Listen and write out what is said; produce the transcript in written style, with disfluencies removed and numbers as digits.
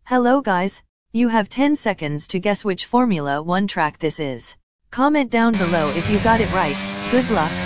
Hello guys, you have 10 seconds to guess which Formula 1 track this is. Comment down below if you got it right. Good luck.